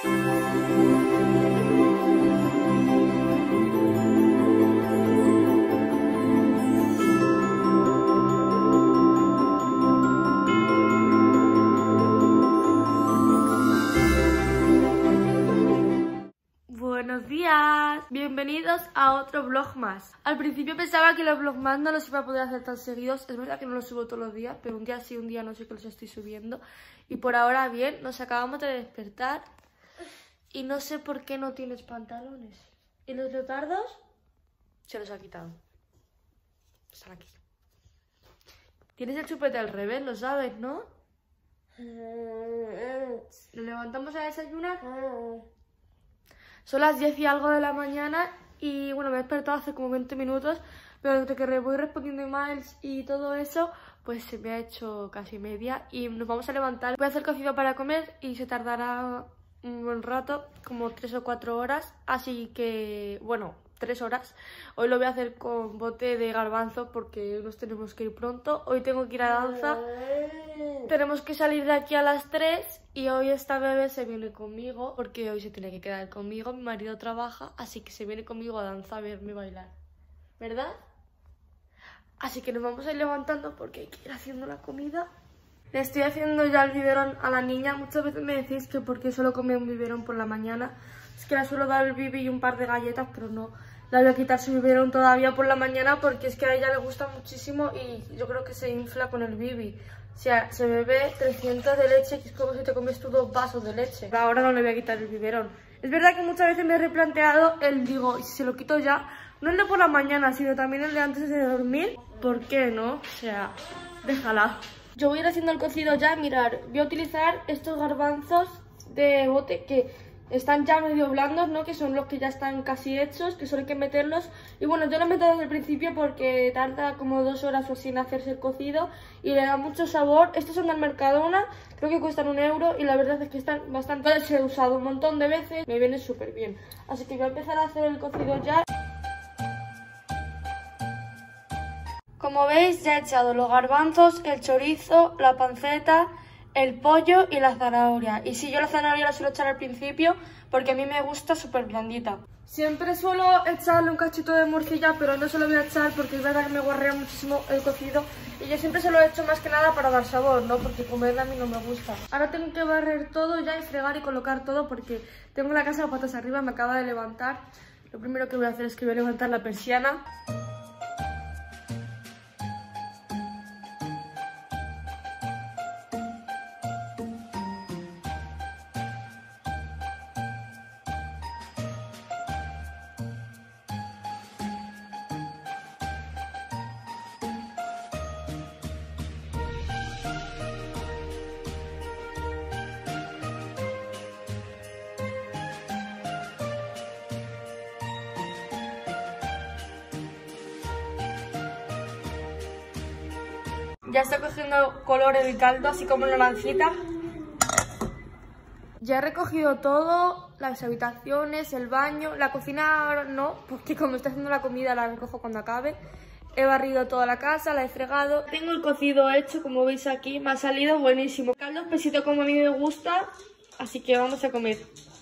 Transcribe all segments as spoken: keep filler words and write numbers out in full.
Buenos días, bienvenidos a otro vlog más. Al principio pensaba que los vlogs más no los iba a poder hacer tan seguidos. Es verdad que no los subo todos los días, pero un día sí, un día no sé que los estoy subiendo. Y por ahora bien, nos acabamos de despertar y no sé por qué no tienes pantalones. ¿Y los leotardos? Se los ha quitado. Están aquí. Tienes el chupete al revés, lo sabes, ¿no? ¿Nos levantamos a desayunar? Son las diez y algo de la mañana y bueno, me he despertado hace como veinte minutos, pero desde que voy respondiendo emails y todo eso, pues se me ha hecho casi media y nos vamos a levantar. Voy a hacer cocido para comer y se tardará un buen rato, como tres o cuatro horas, así que bueno, tres horas. Hoy lo voy a hacer con bote de garbanzo porque nos tenemos que ir pronto. Hoy tengo que ir a danza. Tenemos que salir de aquí a las tres y hoy esta bebé se viene conmigo porque hoy se tiene que quedar conmigo. Mi marido trabaja, así que se viene conmigo a danza a verme bailar, ¿verdad? Así que nos vamos a ir levantando porque hay que ir haciendo la comida. Le estoy haciendo ya el biberón a la niña. Muchas veces me decís que por qué solo come un biberón por la mañana. Es que le suelo dar el bibi y un par de galletas, pero no. Le voy a quitar su biberón todavía por la mañana porque es que a ella le gusta muchísimo y yo creo que se infla con el bibi. O sea, se bebe trescientos de leche, que es como si te comes tú dos vasos de leche. Ahora no le voy a quitar el biberón. Es verdad que muchas veces me he replanteado el, digo, y si se lo quito ya, no el de por la mañana, sino también el de antes de dormir. ¿Por qué no? O sea, déjala. Yo voy a ir haciendo el cocido ya, mirar, voy a utilizar estos garbanzos de bote que están ya medio blandos, ¿no? Que son los que ya están casi hechos, que solo hay que meterlos. Y bueno, yo lo meto desde el principio porque tarda como dos horas o así en hacerse el cocido y le da mucho sabor. Estos son del Mercadona, creo que cuestan un euro y la verdad es que están bastante... Los he usado un montón de veces, me viene súper bien. Así que voy a empezar a hacer el cocido ya. Como veis, ya he echado los garbanzos, el chorizo, la panceta, el pollo y la zanahoria. Y si yo la zanahoria la suelo echar al principio porque a mí me gusta súper blandita. Siempre suelo echarle un cachito de morcilla, pero no se lo voy a echar porque es verdad que me guarrea muchísimo el cocido. Y yo siempre se lo he hecho más que nada para dar sabor, ¿no? Porque comerla a mí no me gusta. Ahora tengo que barrer todo ya y fregar y colocar todo porque tengo la casa de patas arriba, me acaba de levantar. Lo primero que voy a hacer es que voy a levantar la persiana. Ya está cogiendo color el caldo, así como naranjita. Ya he recogido todo, las habitaciones, el baño, la cocina ahora no, porque como estoy haciendo la comida la recojo cuando acabe. He barrido toda la casa, la he fregado. Tengo el cocido hecho, como veis aquí, me ha salido buenísimo. Caldo espesito como a mí me gusta, así que vamos a comer.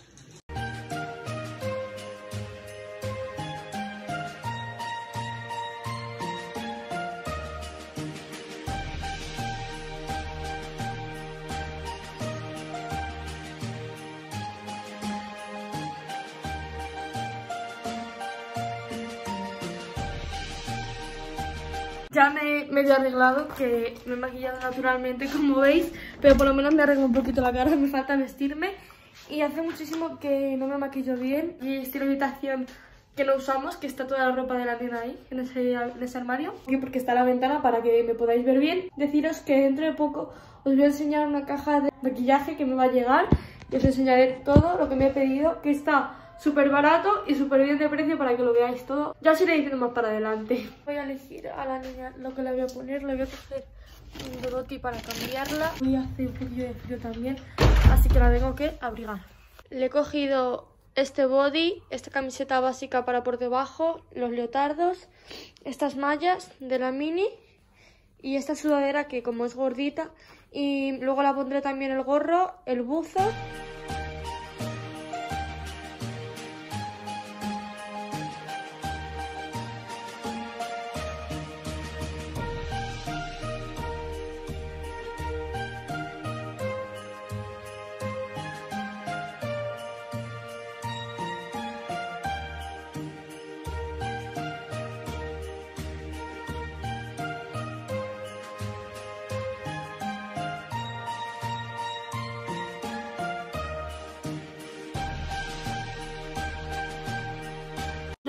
Ya me he medio arreglado, que me he maquillado naturalmente, como veis, pero por lo menos me arreglo un poquito la cara, me falta vestirme. Y hace muchísimo que no me maquillo bien. Y estoy en la habitación que no usamos, que está toda la ropa de la nena ahí, en ese, en ese armario. Aquí porque está la ventana para que me podáis ver bien. Deciros que dentro de poco os voy a enseñar una caja de maquillaje que me va a llegar. Y os enseñaré todo lo que me he pedido, que está súper barato y súper bien de precio para que lo veáis todo. Ya os iré diciendo más para adelante. Voy a elegir a la niña lo que le voy a poner. Le voy a coger un Dorothy para cambiarla. Voy a hacer un poquillo de frío también, así que la tengo que abrigar. Le he cogido este body, esta camiseta básica para por debajo, los leotardos, estas mallas de la mini y esta sudadera que como es gordita. Y luego la pondré también el gorro, el buzo.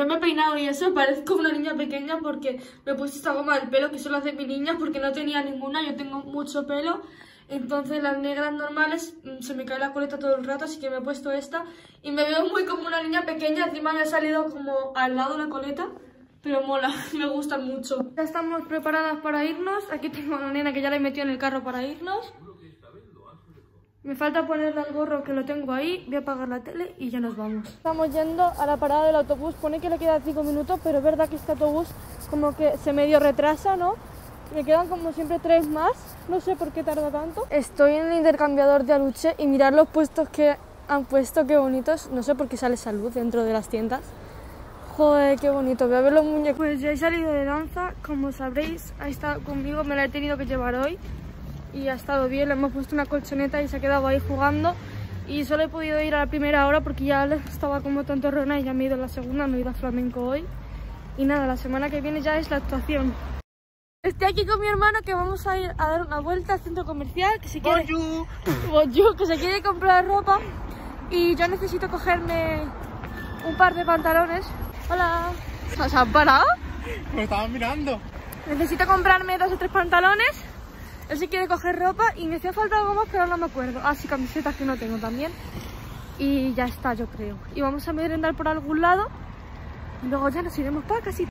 Después me he peinado y eso, parezco una niña pequeña porque me he puesto esta goma del pelo que solo hace mi niña porque no tenía ninguna, yo tengo mucho pelo. Entonces las negras normales se me cae la coleta todo el rato, así que me he puesto esta. Y me veo muy como una niña pequeña, encima me ha salido como al lado la coleta. Pero mola, me gustan mucho. Ya estamos preparadas para irnos. Aquí tengo a la nena que ya la he metido en el carro para irnos. Me falta ponerle el gorro que lo tengo ahí. Voy a apagar la tele y ya nos vamos. Estamos yendo a la parada del autobús. Pone que le quedan cinco minutos, pero es verdad que este autobús como que se medio retrasa, ¿no? Me quedan como siempre tres más. No sé por qué tarda tanto. Estoy en el intercambiador de Aluche y mirad los puestos que han puesto, qué bonitos. No sé por qué sale salud dentro de las tiendas. Joder, qué bonito. Voy a ver los muñecos. Pues ya he salido de danza, como sabréis. Ha estado conmigo, me la he tenido que llevar hoy. Y ha estado bien, le hemos puesto una colchoneta y se ha quedado ahí jugando. Y solo he podido ir a la primera hora porque ya estaba como tontorrona y ya me he ido a la segunda, no he ido a flamenco hoy. Y nada, la semana que viene ya es la actuación. Estoy aquí con mi hermano que vamos a ir a dar una vuelta al centro comercial, que se quiere, Bonjour, que se quiere comprar ropa. Y yo necesito cogerme un par de pantalones. Hola. ¿Se han parado? Me estaban mirando. Necesito comprarme dos o tres pantalones. Él sí quiere coger ropa y me hacía falta algo más, pero no me acuerdo. Ah, sí, camisetas que no tengo también. Y ya está, yo creo. Y vamos a merendar por algún lado. Y luego ya nos iremos para casita.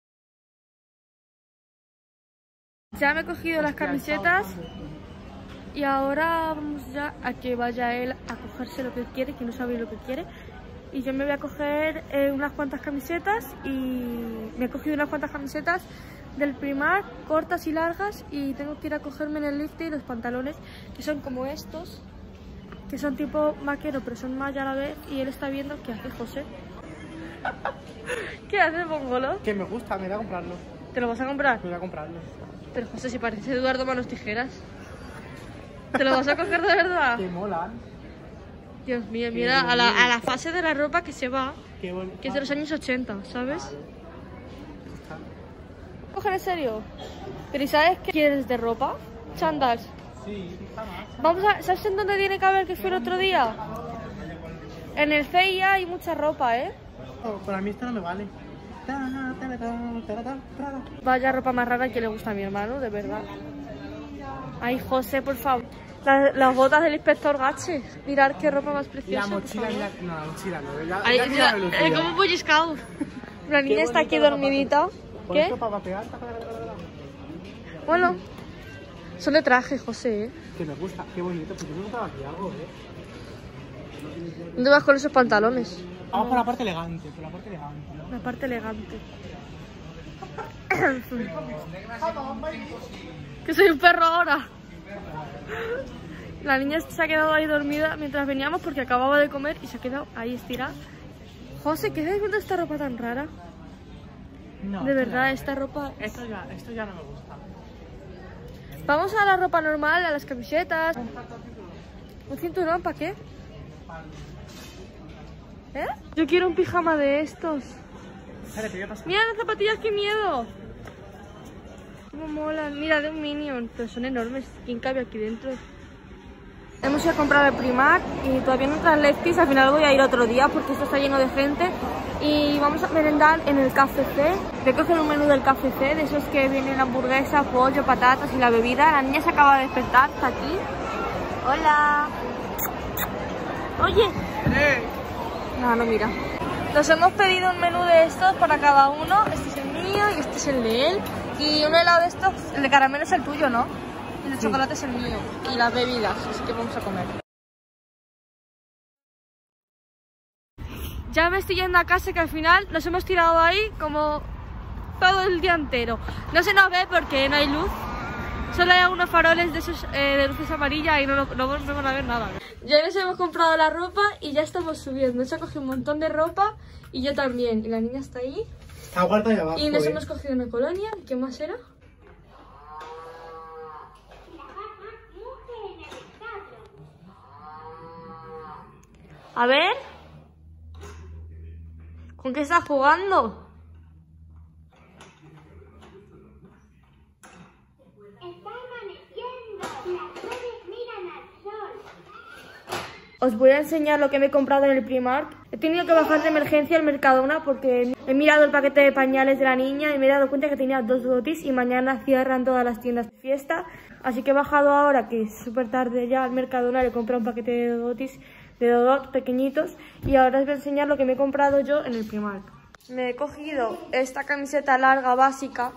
Ya me he cogido las camisetas. Y ahora vamos ya a que vaya él a cogerse lo que quiere, que no sabe lo que quiere. Y yo me voy a coger eh, unas cuantas camisetas. Y me he cogido unas cuantas camisetas del Primark, cortas y largas, y tengo que ir a cogerme en el Lifty los pantalones, que son como estos, que son tipo vaquero, pero son malla a la vez, y él está viendo qué hace José. ¿Qué hace, mongolo? Que me gusta, me voy a comprarlo. ¿Te lo vas a comprar? Me voy a comprarlo. Pero José, si parece Eduardo Manos Tijeras. ¿Te lo vas a coger de verdad? Que molan. Dios mío, mira a la, a la fase de la ropa que se va, Qué bueno. que es de los años ochenta, ¿sabes? ¿Coger en serio? ¿Pero y sabes qué quieres de ropa? Chandals. Sí, está más. Vamos a... ¿Sabes en dónde tiene que haber que fue el otro día? En el C I A hay mucha ropa, ¿eh? Oh, para mí esto no me vale. Vaya ropa más rara que le gusta a mi hermano, de verdad. Ay, José, por favor. Las, las botas del inspector Gache. Mirad qué ropa más preciosa. La mochila, la, no, la mochila no. Ya, Ay, ya ya, ya, eh, como un pellizcado. La niña está aquí dormidita. ¿Qué? Bueno, son de traje, José, ¿eh? Que me gusta, qué bonito, porque me gusta aquí algo, ¿eh? ¿Dónde vas con esos pantalones? Vamos por la parte elegante, por la parte elegante, ¿no? La parte elegante. Que soy un perro ahora. La niña se ha quedado ahí dormida mientras veníamos porque acababa de comer y se ha quedado ahí estirada. José, ¿qué es de esta ropa tan rara? No, de verdad, no. esta ropa... Esto ya, esto ya no me gusta. Vamos a la ropa normal, a las camisetas. ¿Un cinturón para qué? ¿Eh? Yo quiero un pijama de estos. Espera, te voy a pasar. Mira las zapatillas, qué miedo. Cómo molan. Mira, de un Minion, pero son enormes. ¿Quién cabe aquí dentro? Hemos ido a comprar el Primark y todavía no entran Lefties. Al final voy a ir otro día porque esto está lleno de gente. Y vamos a merendar en el K F C. Voy a coger un menú del K F C, de esos que vienen hamburguesa, pollo, patatas y la bebida. La niña se acaba de despertar, está aquí. Hola. Oye. ¡Eh! No, no mira. Nos hemos pedido un menú de estos para cada uno. Este es el mío y este es el de él. Y un helado de estos, el de caramelo es el tuyo, ¿no? Y el de chocolate es el mío. Y las bebidas, así que vamos a comer. Ya me estoy yendo a casa, que al final nos hemos tirado ahí como todo el día entero. No se nos ve porque no hay luz. Solo hay algunos faroles de esos eh, de luces amarillas y no, no, no vamos a ver nada. Ya nos hemos comprado la ropa y ya estamos subiendo. Se ha cogido un montón de ropa y yo también. Y la niña está ahí. Está guarda ahí abajo. Y nos eh. hemos cogido una colonia. ¿Qué más era? A ver. ¿Con qué estás jugando? Está amaneciendo, las flores miran al sol. Os voy a enseñar lo que me he comprado en el Primark. He tenido que bajar de emergencia al Mercadona porque he mirado el paquete de pañales de la niña y me he dado cuenta que tenía dos dotis y mañana cierran todas las tiendas de fiesta. Así que he bajado ahora, que es súper tarde ya, al Mercadona, le he comprado un paquete de dotis, de dodot pequeñitos, y ahora os voy a enseñar lo que me he comprado yo en el Primark. Me he cogido esta camiseta larga básica,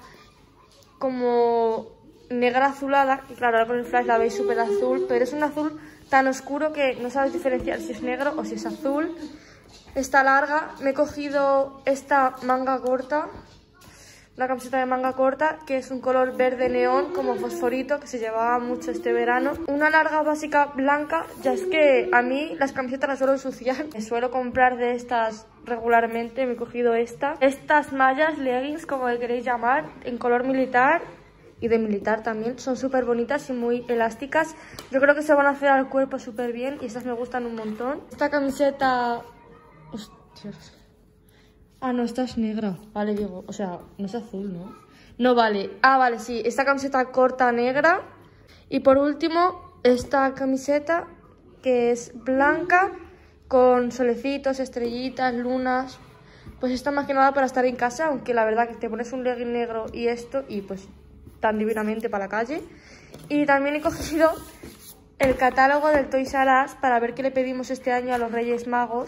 como negra azulada, y claro, ahora con el flash la veis súper azul, pero es un azul tan oscuro que no sabes diferenciar si es negro o si es azul. Esta larga, me he cogido esta manga corta, una camiseta de manga corta, que es un color verde neón, como fosforito, que se llevaba mucho este verano. Una larga básica blanca, ya es que a mí las camisetas las suelo ensuciar. Me suelo comprar de estas regularmente, me he cogido esta. Estas mallas, leggings, como le queréis llamar, en color militar y de militar también, son súper bonitas y muy elásticas. Yo creo que se van a hacer al cuerpo súper bien y estas me gustan un montón. Esta camiseta... Hostias. Ah, no, esta es negra. Vale, digo, o sea, no es azul, ¿no? No, vale. Ah, vale, sí. Esta camiseta corta negra. Y por último, esta camiseta que es blanca con solecitos, estrellitas, lunas. Pues está más que nada para estar en casa, aunque la verdad que te pones un legging negro y esto y pues tan divinamente para la calle. Y también he cogido el catálogo del Toys R Us para ver qué le pedimos este año a los Reyes Magos.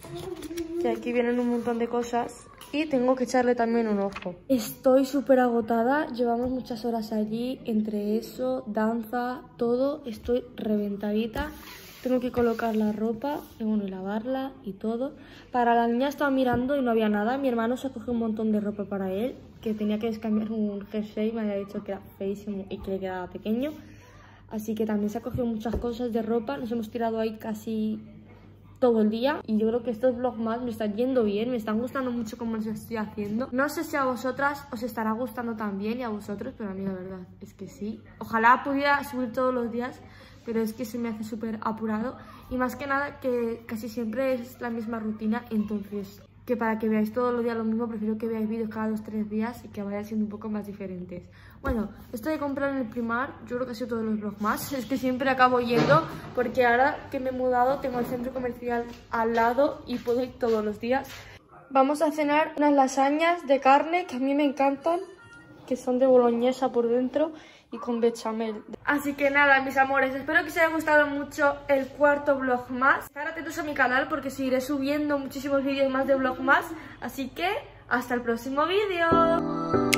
Que aquí vienen un montón de cosas y tengo que echarle también un ojo. Estoy súper agotada, llevamos muchas horas allí, entre eso, danza, todo, estoy reventadita. Tengo que colocar la ropa, y bueno, y lavarla y todo. Para la niña estaba mirando y no había nada. Mi hermano se cogió un montón de ropa para él, que tenía que descambiar un jersey, me había dicho que era feísimo y que le quedaba pequeño. Así que también se ha cogido muchas cosas de ropa, nos hemos tirado ahí casi todo el día y yo creo que estos vlogmas me están yendo bien, me están gustando mucho como los estoy haciendo. No sé si a vosotras os estará gustando también y a vosotros, pero a mí la verdad es que sí. Ojalá pudiera subir todos los días, pero es que se me hace súper apurado y más que nada que casi siempre es la misma rutina, entonces que para que veáis todos los días lo mismo, prefiero que veáis vídeos cada dos o tres días y que vayan siendo un poco más diferentes. Bueno, esto de comprar en el Primark, yo creo que ha sido todos los vlogmas, es que siempre acabo yendo porque ahora que me he mudado tengo el centro comercial al lado y puedo ir todos los días. Vamos a cenar unas lasañas de carne que a mí me encantan, que son de boloñesa por dentro y con bechamel. Así que nada, mis amores, espero que os haya gustado mucho el cuarto vlog más. Estar atentos a mi canal porque seguiré subiendo muchísimos vídeos más de vlog más. Así que hasta el próximo vídeo.